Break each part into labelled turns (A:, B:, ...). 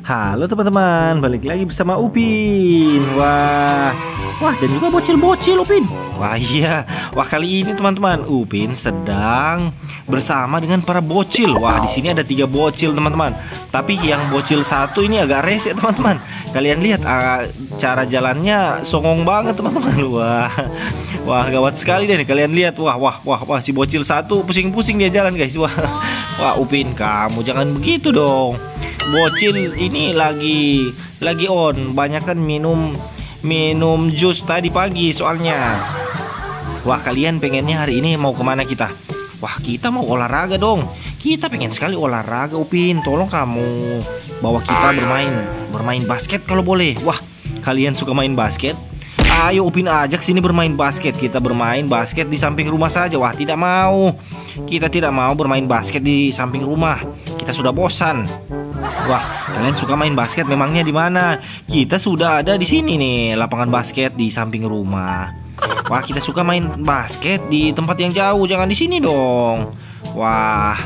A: Halo teman-teman, balik lagi bersama Upin. Wah, dan juga bocil-bocil Upin. Wah iya, kali ini teman-teman Upin sedang bersama dengan para bocil. Wah, di sini ada 3 bocil teman-teman. Tapi yang bocil satu ini agak rese teman-teman. Kalian lihat cara jalannya songong banget teman-teman. Wah, gawat sekali deh. Kalian lihat, wah, si bocil satu pusing-pusing dia jalan guys. Wah, Upin, kamu jangan begitu dong. Bocil ini lagi on, banyak kan minum jus tadi pagi soalnya. Wah, kalian pengennya hari ini mau kemana kita? Wah, kita mau olahraga dong. Kita pengen sekali olahraga Upin. Tolong kamu bawa kita bermain basket kalau boleh. Wah, kalian suka main basket? Ayo Upin ajak sini bermain basket. Kita bermain basket di samping rumah saja. Wah, tidak mau. Kita tidak mau bermain basket di samping rumah. Kita sudah bosan. Wah, kalian suka main basket memangnya di mana? Kita sudah ada di sini nih, lapangan basket di samping rumah. Wah, kita suka main basket di tempat yang jauh, jangan di sini dong. Wah,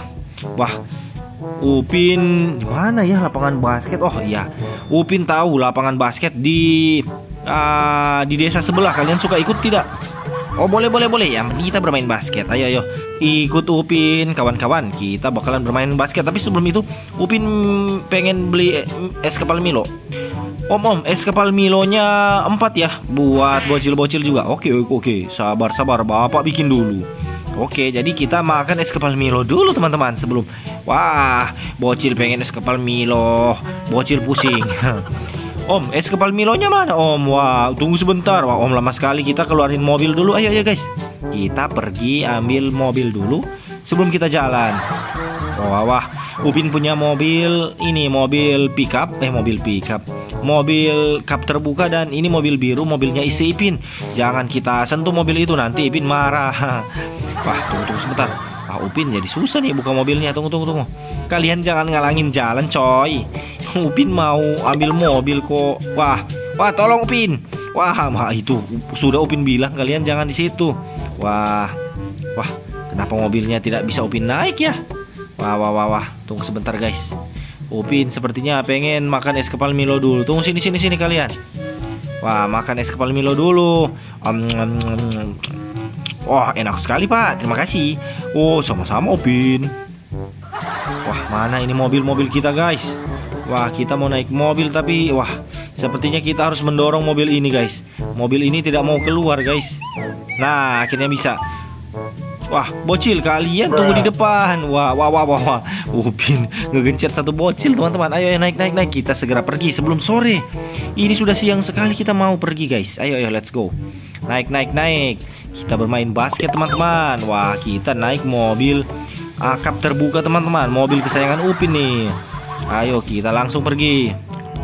A: Upin, di mana ya lapangan basket? Oh iya, Upin tahu lapangan basket di desa sebelah. Kalian suka ikut tidak? Oh boleh. Yang penting kita bermain basket. Ayo ikut Upin kawan-kawan. Kita bakalan bermain basket. Tapi sebelum itu Upin pengen beli es kepal Milo. Om, es kepal Milonya 4 ya, buat bocil-bocil juga. Oke. Sabar Bapak bikin dulu. Oke, jadi kita makan es kepal Milo dulu teman-teman sebelum. Wah, bocil pengen es kepal Milo, bocil pusing. Om, es kepal Milonya mana Om? Wah, tunggu sebentar. Wah, Om lama sekali. Kita keluarin mobil dulu. Ayo guys, kita pergi ambil mobil dulu sebelum kita jalan. Wah, Upin punya mobil. Ini mobil pickup. Mobil kap terbuka. Dan ini mobil biru. Mobilnya isi Ipin. Jangan kita sentuh mobil itu, nanti Ipin marah. Wah, tunggu sebentar. Wah, Upin jadi susah nih buka mobilnya. Tunggu. Kalian jangan ngalangin jalan coy. Upin mau ambil mobil kok. Wah, tolong Upin. Wah, itu sudah Upin bilang kalian jangan di situ. Wah, kenapa mobilnya tidak bisa Upin naik ya? Wah, tunggu sebentar guys. Upin sepertinya pengen makan es kepal Milo dulu. Tunggu sini kalian. Wah, makan es kepal Milo dulu. Wah, enak sekali Pak. Terima kasih. Oh, sama-sama Upin. Wah, mana ini mobil kita guys? Wah, kita mau naik mobil tapi sepertinya kita harus mendorong mobil ini guys. Mobil ini tidak mau keluar guys. Nah, akhirnya bisa. Wah, bocil kalian tunggu di depan. Wah. Upin ngegencet satu bocil teman-teman. Ayo naik. Kita segera pergi sebelum sore. Ini sudah siang sekali, kita mau pergi guys. Ayo let's go. Naik. Kita bermain basket teman-teman. Wah, kita naik mobil kap terbuka teman-teman. Mobil kesayangan Upin nih. Ayo kita langsung pergi.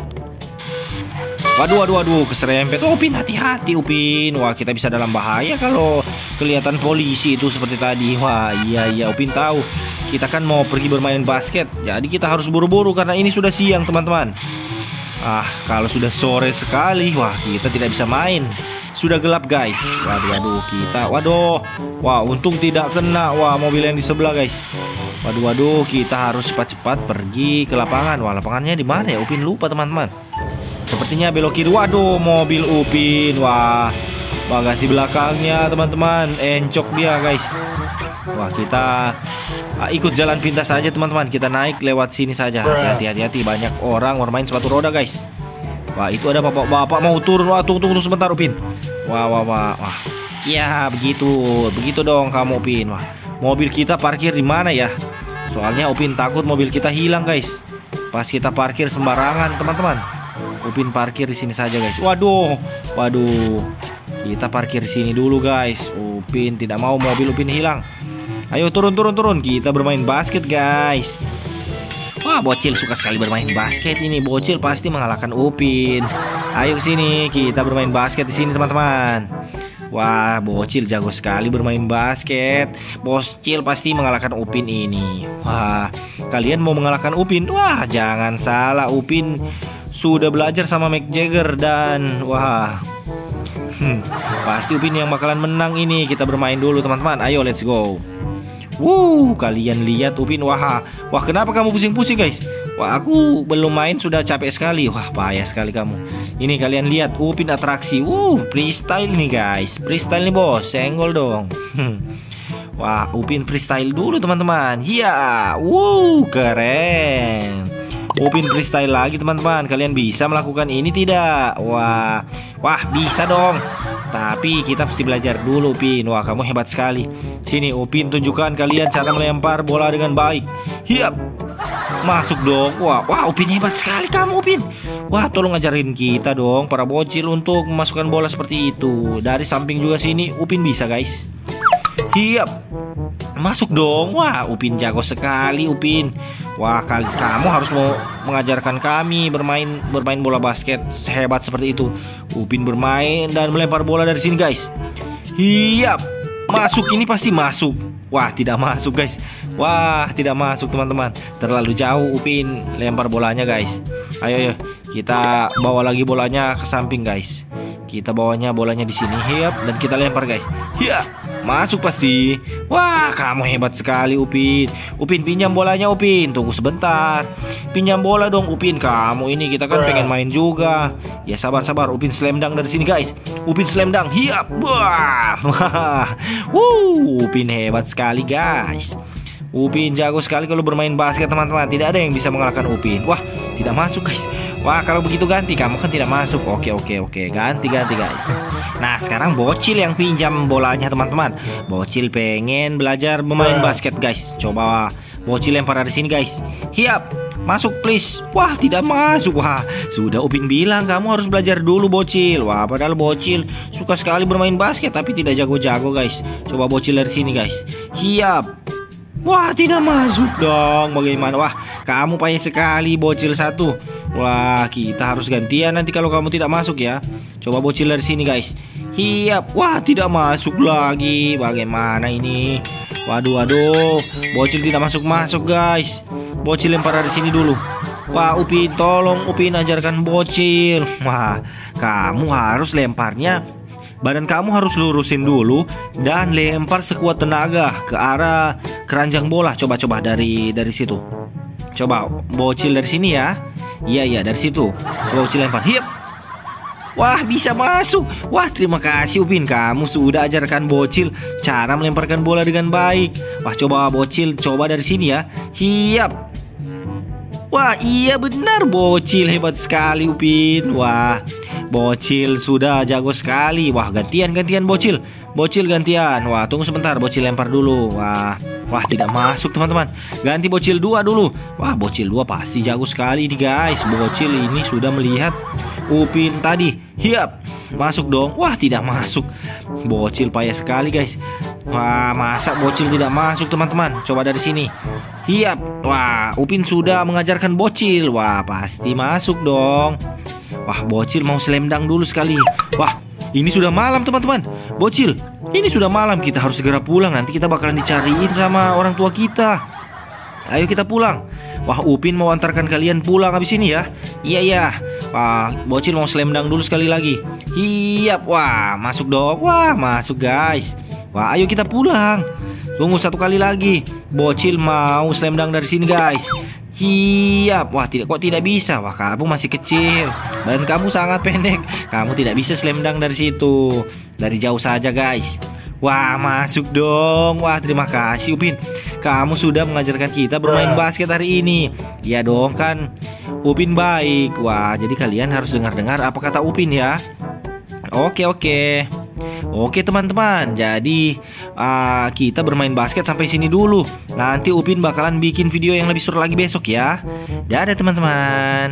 A: Waduh, keserempet. Upin, hati-hati Upin. Wah, kita bisa dalam bahaya kalau kelihatan polisi itu seperti tadi. Wah, iya Upin tahu. Kita kan mau pergi bermain basket. Jadi kita harus buru-buru karena ini sudah siang teman-teman. Kalau sudah sore sekali, kita tidak bisa main. Sudah gelap guys. Waduh. Wah, untung tidak kena. Wah, mobil yang di sebelah guys. Waduh, kita harus cepat-cepat pergi ke lapangan. Wah, lapangannya di mana ya? Upin lupa teman-teman. Sepertinya belok kiri. Waduh, mobil Upin. Wah, bagasi belakangnya teman-teman encok dia guys. Wah, kita ikut jalan pintas saja teman-teman. Kita naik lewat sini saja. Hati-hati, banyak orang bermain sepatu roda guys. Wah, itu ada bapak mau turun. Wah, tunggu sebentar Upin. Wah. Ya, begitu dong kamu Upin. Wah, mobil kita parkir di mana ya? Soalnya Upin takut mobil kita hilang guys. Pas kita parkir sembarangan teman-teman. Upin parkir di sini saja guys. Waduh. Kita parkir di sini dulu guys. Upin tidak mau mobil Upin hilang. Ayo turun. Kita bermain basket guys. Wah, bocil suka sekali bermain basket ini. Bocil pasti mengalahkan Upin. Ayo sini, kita bermain basket di sini teman-teman. Wah, bocil jago sekali bermain basket. Bocil pasti mengalahkan Upin ini. Wah, kalian mau mengalahkan Upin? Wah, jangan salah. Upin sudah belajar sama Mick Jagger dan pasti Upin yang bakalan menang ini. Kita bermain dulu teman-teman. Ayo let's go. Kalian lihat Upin. Wah, kenapa kamu pusing-pusing guys? Wah, aku belum main sudah capek sekali. Wah, payah sekali kamu. Ini kalian lihat, Upin atraksi. Freestyle nih guys. Freestyle nih bos, senggol dong. Wah, Upin freestyle dulu teman-teman. Iya, keren. Upin freestyle lagi teman-teman. Kalian bisa melakukan ini tidak? Wah, bisa dong. Tapi kita mesti belajar dulu, Upin. Wah, kamu hebat sekali. Sini, Upin tunjukkan kalian cara melempar bola dengan baik. Hiap. Masuk dong. Wah, Upin hebat sekali kamu, Upin. Wah, tolong ajarin kita dong, para bocil, untuk memasukkan bola seperti itu. Dari samping juga sini, Upin bisa, guys. Hiap. Masuk dong. Wah, Upin jago sekali, Upin. Wah, kamu harus mau mengajarkan kami bermain bola basket hebat seperti itu. Upin bermain dan melempar bola dari sini, guys. Hiap. Masuk, ini pasti masuk. Wah, tidak masuk, guys. Wah, tidak masuk, teman-teman. Terlalu jauh Upin lempar bolanya, guys. Ayo, kita bawa lagi bolanya ke samping, guys. Kita bawanya bolanya di sini, hiap, dan kita lempar, guys. Hiap. Masuk pasti. Wah, kamu hebat sekali, Upin. Upin, pinjam bolanya, Upin. Tunggu sebentar. Pinjam bola dong, Upin. Kamu ini, kita kan pengen main juga. Ya, sabar. Upin slam dunk dari sini, guys. Upin slam dunk. Hiap. Wah. Upin hebat sekali, guys. Upin jago sekali kalau bermain basket, teman-teman. Tidak ada yang bisa mengalahkan Upin. Wah, tidak masuk, guys. Wah, kalau begitu ganti. Kamu kan tidak masuk. Oke. Ganti, guys. Nah, sekarang bocil yang pinjam bolanya, teman-teman. Bocil pengen belajar bermain basket, guys. Coba bocil lempar dari sini, guys. Hiap. Masuk, please. Wah, tidak masuk. Wah, sudah Upin bilang kamu harus belajar dulu, bocil. Wah, padahal bocil suka sekali bermain basket tapi tidak jago-jago, guys. Coba bocil dari sini, guys. Hiap. Wah, tidak masuk dong. Bagaimana? Wah, kamu payah sekali, bocil satu. Wah, kita harus gantian nanti kalau kamu tidak masuk ya. Coba bocil dari sini, guys. Hiap. Wah, tidak masuk lagi. Bagaimana ini? Waduh. Bocil tidak masuk, guys. Bocil lempar dari sini dulu. Wah, Upin, tolong Upin ajarkan bocil. Wah, kamu harus lemparnya, badan kamu harus lurusin dulu dan lempar sekuat tenaga ke arah keranjang bola. Coba dari situ. Coba bocil dari sini ya. Iya, dari situ. Bocil lempar. Hiap. Wah, bisa masuk. Wah, terima kasih Upin. Kamu sudah ajarkan bocil cara melemparkan bola dengan baik. Wah, coba bocil dari sini ya. Hiap. Wah, iya benar, bocil hebat sekali, Upin. Wah, bocil sudah jago sekali. Wah, gantian bocil. Bocil gantian. Wah, tunggu sebentar, bocil lempar dulu. Wah, tidak masuk, teman-teman. Ganti bocil 2 dulu. Wah, bocil 2 pasti jago sekali nih, guys. Bocil ini sudah melihat Upin tadi. Hiap. Masuk dong. Wah, tidak masuk. Bocil payah sekali, guys. Wah, masa bocil tidak masuk, teman-teman? Coba dari sini. Hiap. Wah, Upin sudah mengajarkan bocil. Wah, pasti masuk dong. Wah, bocil mau slam dunk dulu sekali. Wah, ini sudah malam, teman-teman. Bocil, ini sudah malam. Kita harus segera pulang. Nanti kita bakalan dicariin sama orang tua kita. Ayo kita pulang. Wah, Upin mau antarkan kalian pulang habis ini ya. Iya. Wah, bocil mau slam dunk dulu sekali lagi. Hiap. Wah, masuk dong. Wah, masuk, guys. Wah, ayo kita pulang. Tunggu satu kali lagi. Bocil mau slam dunk dari sini, guys. Hiap. Wah, tidak bisa. Wah, kamu masih kecil. Badan kamu sangat pendek. Kamu tidak bisa slam dunk dari situ. Dari jauh saja, guys. Wah, masuk dong. Wah, terima kasih Upin. Kamu sudah mengajarkan kita bermain basket hari ini. Ya dong, kan Upin baik. Wah, jadi kalian harus dengar-dengar apa kata Upin ya. Oke teman-teman. Jadi kita bermain basket sampai sini dulu. Nanti Upin bakalan bikin video yang lebih seru lagi besok ya. Dadah teman-teman.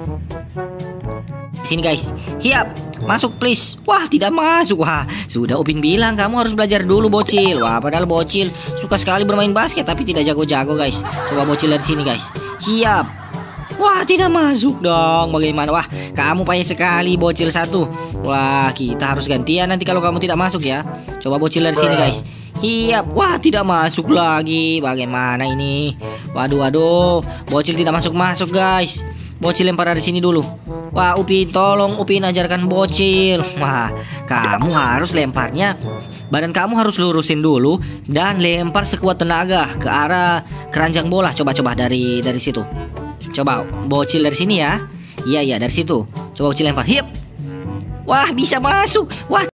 B: Sini guys. Hiap. Masuk please. Wah, tidak masuk. Wah, sudah Upin bilang kamu harus belajar dulu, bocil. Wah, padahal bocil suka sekali bermain basket tapi tidak jago-jago, guys. Coba bocil dari sini, guys. Hiap. Wah, tidak masuk dong. Bagaimana? Wah, kamu payah sekali, bocil satu. Wah, kita harus gantian nanti kalau kamu tidak masuk ya. Coba bocil dari sini, guys. Hiap. Wah, tidak masuk lagi. Bagaimana ini? Waduh. Bocil tidak masuk, guys. Bocil lempar dari sini dulu. Wah, Upin, tolong Upin ajarkan bocil. Wah, kamu harus lemparnya, badan kamu harus lurusin dulu dan lempar sekuat tenaga ke arah keranjang bola. Coba dari situ. Coba bocil dari sini ya. Iya, dari situ. Coba bocil lempar. Hip. Wah, bisa masuk. Wah,